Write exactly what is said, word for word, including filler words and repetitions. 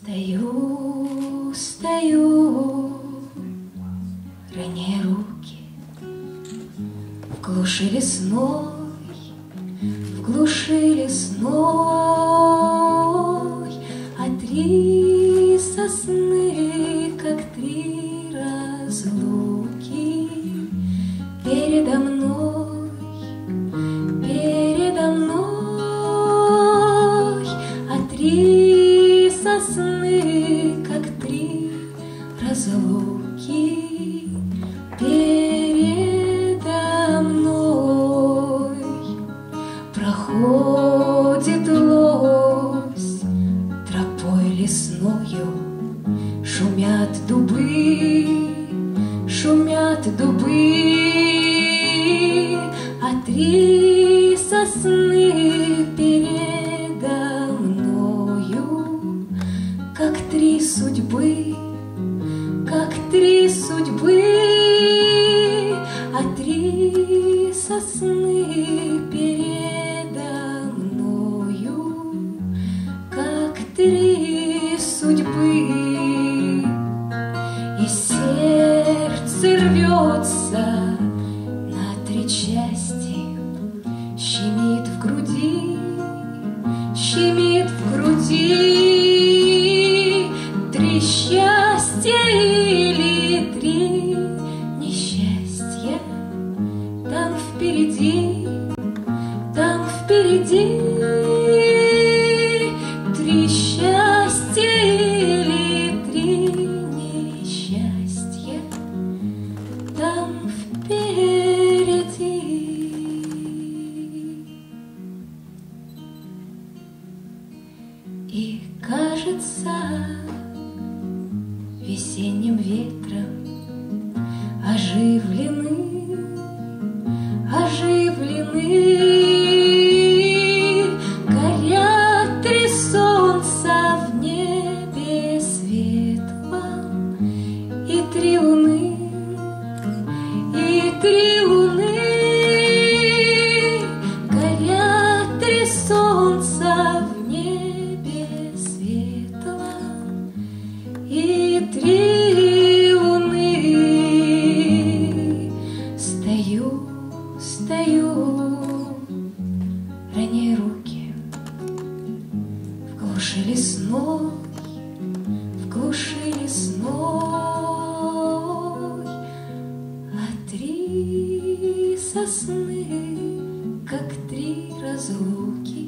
Стою, стою, роняя руки в глуши лесной, в глуши лесной, а три сосны, как три разлуки, передо мной, передо мной, а три сосны, как три разлуки, передо мной. Проходит лось тропой лесною, шумят дубы, шумят дубы, а три сосны передо мною, как три судьбы, как три судьбы, а три сосны передо мною, как три судьбы. И сердце рвется на три части, щемит в груди, щемит в груди. Три счастья или три несчастья, там впереди, там впереди. Три счастья или три несчастья, там впереди. И кажется, весенним ветром оживлены, оживлены. Горят три солнца в небе светлом, и три луны, и три луны. Горят три солнца в небе светлом, и три луны. Стою, стою, роняя руки в глуши лесной, в глуши лесной, а три сосны, как три разлуки,